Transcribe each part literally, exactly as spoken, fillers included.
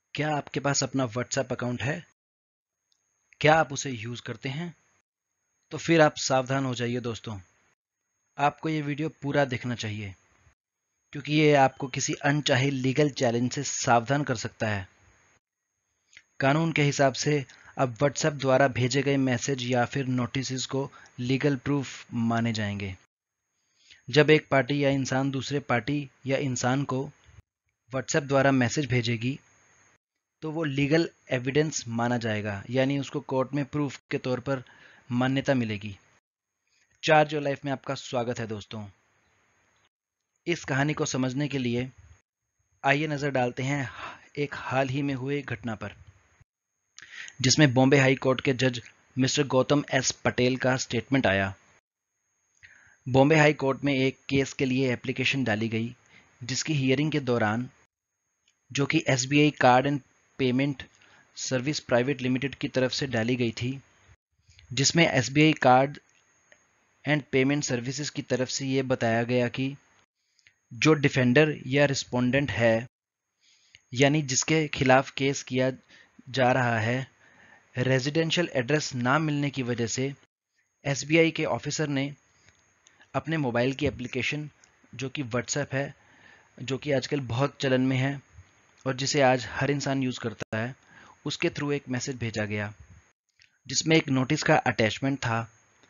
क्या आपके पास अपना व्हाट्सएप अकाउंट है? क्या आप उसे यूज करते हैं? तो फिर आप सावधान हो जाइए दोस्तों। आपको ये वीडियो पूरा देखना चाहिए क्योंकि ये आपको किसी अनचाहे लीगल चैलेंज से सावधान कर सकता है। कानून के हिसाब से अब व्हाट्सएप द्वारा भेजे गए मैसेज या फिर नोटिस को लीगल प्रूफ माने जाएंगे। जब एक पार्टी या इंसान दूसरे पार्टी या इंसान को व्हाट्सएप द्वारा मैसेज भेजेगी तो वो लीगल एविडेंस माना जाएगा, यानी उसको कोर्ट में प्रूफ के तौर पर मान्यता मिलेगी। चार्ज योर लाइफ में आपका स्वागत है दोस्तों। इस कहानी को समझने के लिए आइए नजर डालते हैं एक हाल ही में हुए घटना पर, जिसमें बॉम्बे हाई कोर्ट के जज मिस्टर गौतम एस पटेल का स्टेटमेंट आया। बॉम्बे हाई कोर्ट में एक केस के लिए एप्लीकेशन डाली गई, जिसकी हियरिंग के दौरान, जो कि SBI card and payment service private limited की तरफ से डाली गई थी, जिसमें SBI card and payment services की तरफ से ये बताया गया कि जो डिफेंडर या रिस्पोंडेंट है, यानी जिसके खिलाफ केस किया जा रहा है, रेजिडेंशियल एड्रेस ना मिलने की वजह से एसबीआई के ऑफिसर ने अपने मोबाइल की एप्लीकेशन, जो कि व्हाट्सएप है, जो कि आजकल बहुत चलन में है और जिसे आज हर इंसान यूज़ करता है, उसके थ्रू एक मैसेज भेजा गया, जिसमें एक नोटिस का अटैचमेंट था,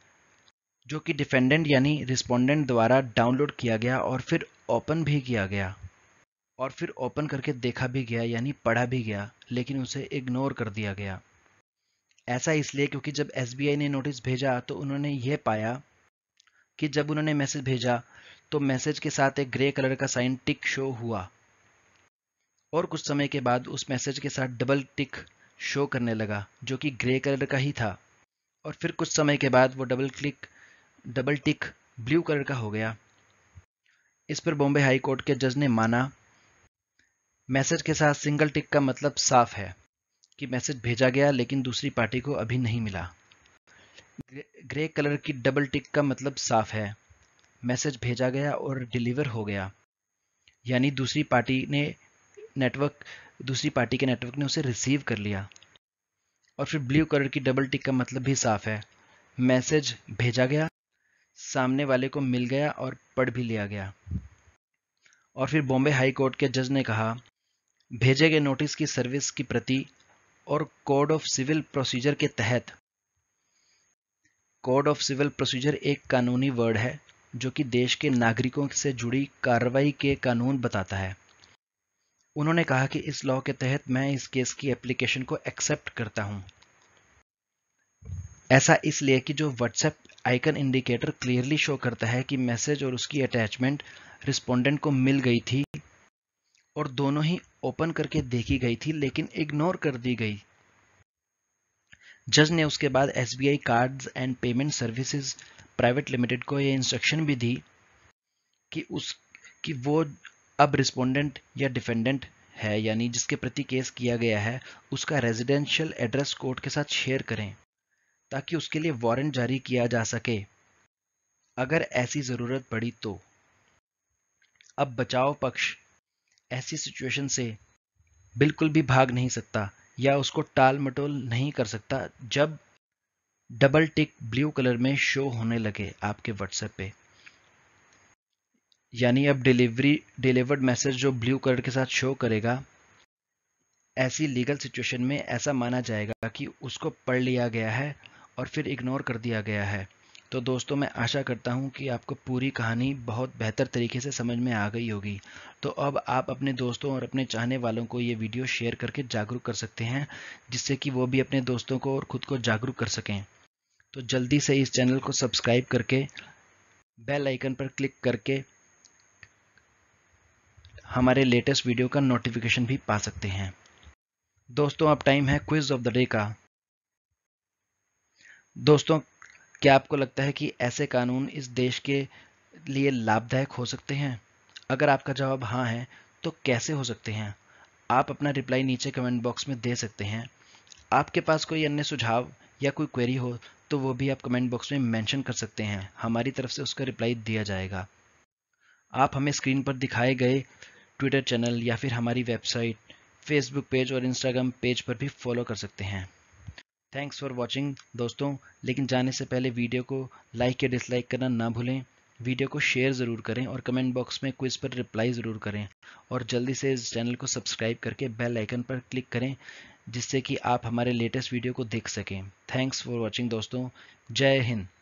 जो कि डिफेंडेंट यानी रिस्पोंडेंट द्वारा डाउनलोड किया गया और फिर ओपन भी किया गया और फिर ओपन करके देखा भी गया, यानी पढ़ा भी गया, लेकिन उसे इग्नोर कर दिया गया। ऐसा इसलिए क्योंकि जब एसबीआई ने नोटिस भेजा तो उन्होंने यह पाया कि जब उन्होंने मैसेज भेजा तो मैसेज के साथ एक ग्रे कलर का साइन टिक शो हुआ और कुछ समय के बाद उस मैसेज के साथ डबल टिक शो करने लगा, जो कि ग्रे कलर का ही था, और फिर कुछ समय के बाद वो double click double tick blue colour का हो गया। इस पर बॉम्बे हाई कोर्ट के जज ने माना मैसेज के साथ सिंगल टिक का मतलब साफ है कि मैसेज भेजा गया लेकिन दूसरी पार्टी को अभी नहीं मिला। ग्रे कलर की डबल टिक का मतलब साफ है मैसेज भेजा गया और डिलीवर हो गया, यानी दूसरी पार्टी ने नेटवर्क दूसरी पार्टी के नेटवर्क ने उसे रिसीव कर लिया। और फिर ब्लू कलर की डबल टिक का मतलब भी साफ है मैसेज भेजा गया, सामने वाले को मिल गया और पढ़ भी लिया गया। और फिर बॉम्बे हाई कोर्ट के जज ने कहा भेजे गए नोटिस की सर्विस की प्रति और कोड ऑफ सिविल प्रोसीजर के तहत, कोड ऑफ सिविल प्रोसीजर एक कानूनी वर्ड है जो कि देश के नागरिकों से जुड़ी कार्रवाई के कानून बताता है। उन्होंने कहा कि इस लॉ के तहत मैं इस केस की एप्लीकेशन को एक्सेप्ट करता हूं। ऐसा इसलिए कि जो WhatsApp icon indicator clearly show करता है कि मैसेज और उसकी अटैचमेंट रिस्पोंडेंट को मिल गई थी और दोनों ही ओपन करके देखी गई थी लेकिन इग्नोर कर दी गई। जज ने उसके बाद SBI cards and payment services private limited को यह इंस्ट्रक्शन भी दी कि उस कि वो अब रिस्पोंडेंट या डिफेंडेंट है, यानी जिसके प्रति केस किया गया है, उसका रेजिडेंशियल एड्रेस कोर्ट के साथ शेयर करें ताकि उसके लिए वारंट जारी किया जा सके अगर ऐसी जरूरत पड़ी तो। अब बचाव पक्ष ऐसी सिचुएशन से बिल्कुल भी भाग नहीं सकता या उसको टाल मटोल नहीं कर सकता जब डबल टिक ब्लू कलर में शो होने लगे आपके व्हाट्सएप पे, यानी अब डिलीवरी डिलीवर्ड मैसेज जो ब्लू कलर के साथ शो करेगा, ऐसी लीगल सिचुएशन में ऐसा माना जाएगा कि उसको पढ़ लिया गया है और फिर इग्नोर कर दिया गया है। तो दोस्तों, मैं आशा करता हूँ कि आपको पूरी कहानी बहुत बेहतर तरीके से समझ में आ गई होगी। तो अब आप अपने दोस्तों और अपने चाहने वालों को ये वीडियो शेयर करके जागरूक कर सकते हैं, जिससे कि वो भी अपने दोस्तों को और खुद को जागरूक कर सकें। तो जल्दी से इस चैनल को सब्सक्राइब करके बेल आइकन पर क्लिक करके हमारे लेटेस्ट वीडियो का नोटिफिकेशन भी पा सकते हैं। दोस्तों, अब टाइम है क्विज ऑफ द डे का। दोस्तों, क्या आपको लगता है कि ऐसे कानून इस देश के लिए लाभदायक हो सकते हैं? अगर आपका जवाब हाँ है तो कैसे हो सकते हैं? आप अपना रिप्लाई नीचे कमेंट बॉक्स में दे सकते हैं। आपके पास कोई अन्य सुझाव या कोई क्वेरी हो तो वो भी आप कमेंट बॉक्स में मेंशन कर सकते हैं, हमारी तरफ से उसका रिप्लाई दिया जाएगा। आप हमें स्क्रीन पर दिखाए गए ट्विटर चैनल या फिर हमारी वेबसाइट, फेसबुक पेज और इंस्टाग्राम पेज पर भी फॉलो कर सकते हैं। थैंक्स फॉर वॉचिंग दोस्तों, लेकिन जाने से पहले वीडियो को लाइक या डिसलाइक करना ना भूलें। वीडियो को शेयर ज़रूर करें और कमेंट बॉक्स में क्विज पर रिप्लाई ज़रूर करें, और जल्दी से इस चैनल को सब्सक्राइब करके बेल आइकन पर क्लिक करें, जिससे कि आप हमारे लेटेस्ट वीडियो को देख सकें। थैंक्स फॉर वॉचिंग दोस्तों, जय हिंद।